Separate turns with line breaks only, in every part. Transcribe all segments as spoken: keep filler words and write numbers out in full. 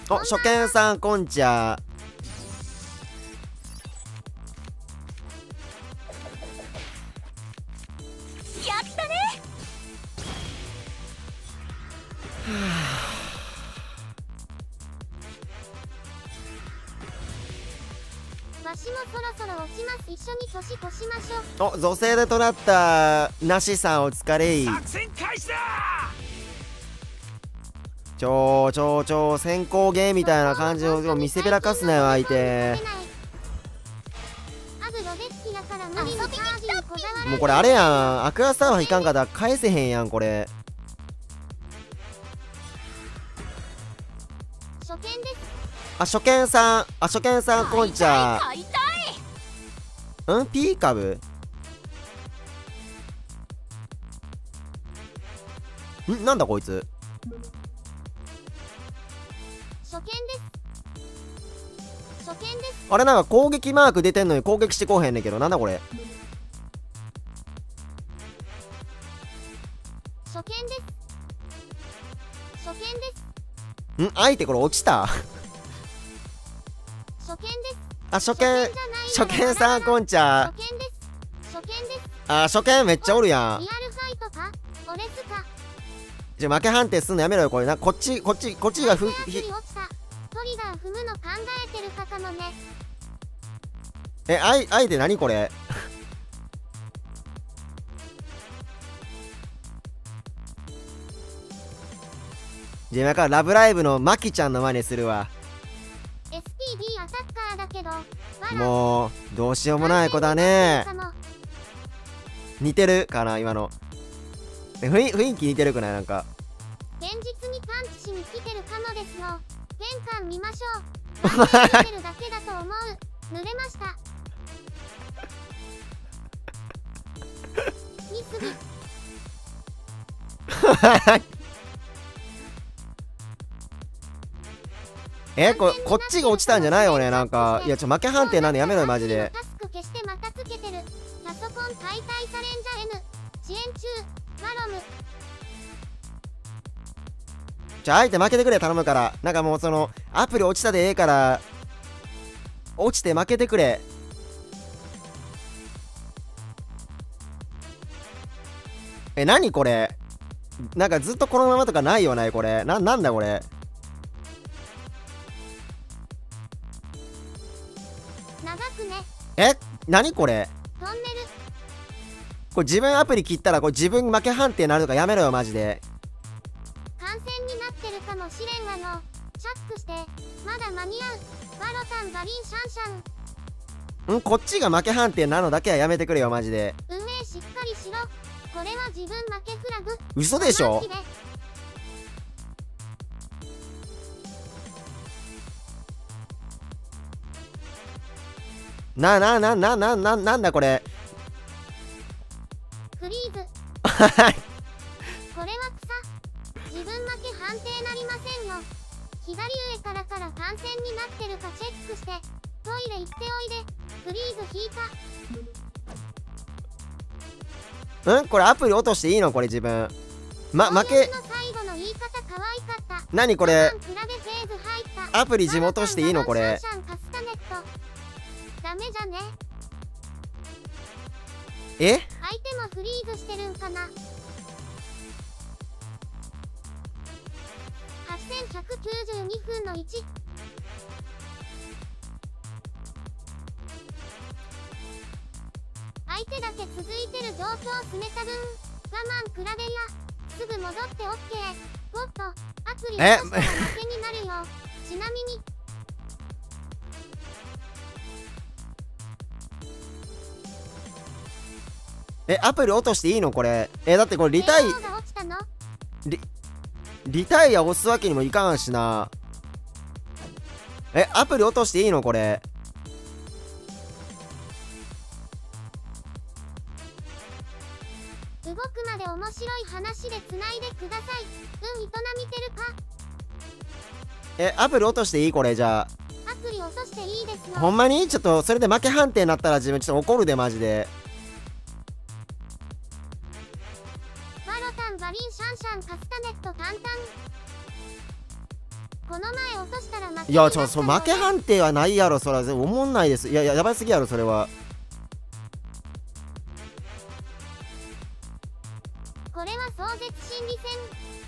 お、初見さんこんちゃ。
やったね。
わしもそろそろ落ちます。一緒に年越しましょう。
お、女性でとなったなしさんお疲れい。
作戦開始だ。
ちょちょちょ先行ゲーみたいな感じを見せびらかすなよ相手。もうこれあれやん、アクアスターはいかんかったら返せへんやんこれ。
初見です。
あ、初見さん、あ、初見さんこんちゃ。
買いたい。
うん、ピー株ん、なんだこいつ。
初見です。初見です。
あれ、なんか攻撃マーク出てんのに攻撃してこうへんねんけど、なんだこれ。
初見です。初見です。
ん、相手これ落ちた。
初見です。
あ、初見、初見さんこんちゃ。
初見です。初見です。
あ、初見めっちゃおるやん。
リアルファイトかオレスか。
じゃ、負け判定すんのやめろよこれな。こっちこっちこっちがふひ
トリガー踏むの考えてるかかもね。
え、あい相手何これ。じゃあ今からラブライブのマキちゃんの真似するわ。
エスピーディー アタッカーだけど
もうどうしようもない子だね。似てるかな今の。え、雰囲雰囲気似てるくない？なんか
現実にパンチしに来てるかもですの。玄関見ましょう。見てるだけだと思う。濡れました。見すぎ。
え、ここっちが落ちたんじゃないよね。なんかいやちょ負け判定なんでやめろよマジで。
タスク消してまたつけてる。パソコン解体されんじゃ N 遅延中。マロム。
じゃあ相手負けてくれ頼むから。なんかもうそのアプリ落ちたでええから落ちて負けてくれ。え、何これ。なんかずっとこのままとかないよねこれ。な、なんだこれ。
長くね。
え、何これ。
トンネル。
これ自分アプリ切ったらこれ自分負け判定になるとかやめろよマジで。
感染になってるかもしれんがの。チャックして。まだ間に合う。ワロタンバリンシャンシャン。
ん、こっちが負け判定なのだけはやめてくれよマジで。
運営しっかりしろ。これは自分負けフラグ。
嘘でしょ。なななななななんだこれ。
フリーズ。これは草。自分負け判定なりませんよ。左上からから感染になってるかチェックして。トイレ行っておいで。フリーズ引いた。
うん、これアプリ落としていいのこれ自分。ま、負け。何これ。アプリ自分落としていいのこれ。
ダメじゃね。
え？
相手もフリーズしてるんかな。はっせんひゃくきゅうじゅうにふんのいち。相手だけ続いてる状況すねた分。我慢くらべや。すぐ戻って オーケー。ゴッド。アプリ落としたら負けになるよ。ちなみに。
え、アプリ落としていいのこれ。え、だってこれリタイリリタイア押すわけにもいかんしな。え、アプリ落としていいのこれ。
動くまで面白い話でつないでください。うん、営みてるか。
え、アプリ落としていいこれじゃあ。
アプリ落としていいですよ。
ほんまにちょっとそれで負け判定になったら自分ちょっと怒るでマジで。
ワロタンバリンシャンシャンカスタネットタンタン。この前落ととしたら負け。
いやちょそ負け判定はないやろ、それはおもんないです。いやいややばすぎやろそれは。
これは壮絶心理戦。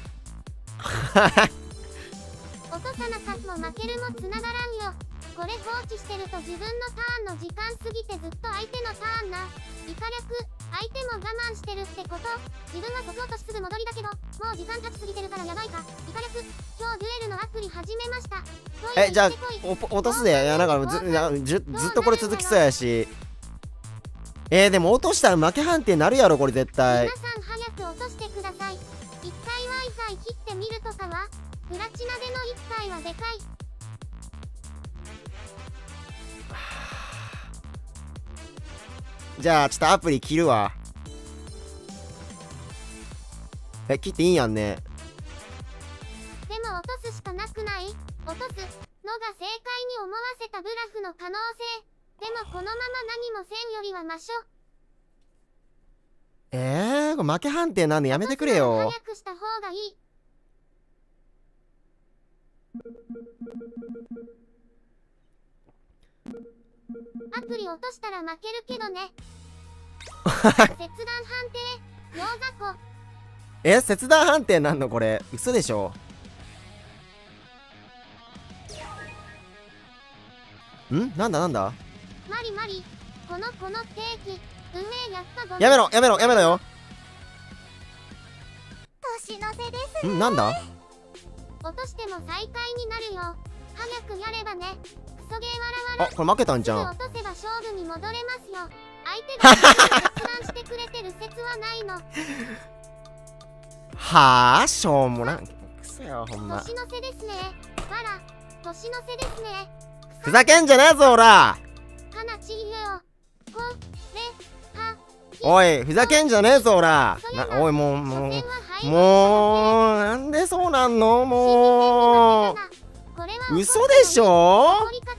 落とさなかっも負けるもつながらんよ。これ放置してると自分のターンの時間過ぎてずっと相手のターンな。イカ略、相手も我慢してるってこと。自分は即落としすぐ戻りだけど、もう時間経ちすぎてるからやばいか。イカ略、今日デュエルのアプリ始めました。
えじゃあお落とすで。いやなんかずやずずっとこれ続きそうやし。えー、でも落としたら負け判定になるやろこれ絶対。
皆さん早く落としてください。一回ワイファイ切ってみるとかはプラチナでの一回はでかい。
じゃあちょっとアプリ切るわ。え切っていいんやんね。
でも落とすしかなくない？落とすのが正解に思わせたブラフの可能性。でもこのまま何もせんよりはましょ。
えー、これ負け判定なんでやめてくれよ。
早くした方がいい。アプリ落としたら負けるけどね。切断判定、餃子子。
え切断判定なんのこれ嘘でしょ。んなんだなんだ。
マリマリ、このこのケーキ運営やったごめん。
やめろやめろやめろよ。
年の瀬です
んなんだ。
落としても再開になるよ。早くやればね。クソゲーわらわら。
あこれ負けたんじゃん。
落とせば勝負に戻れますよ。相手が切断してくれてる説はないの。
はあしょうもなくそよほんま。
年の瀬ですね。わら年の瀬ですね。
ふざけんじゃねえぞおら。
かなちゆよこれは
おいふざけんじゃねえぞおらな。おいもうもうもうなんでそうなんのもう嘘でしょ。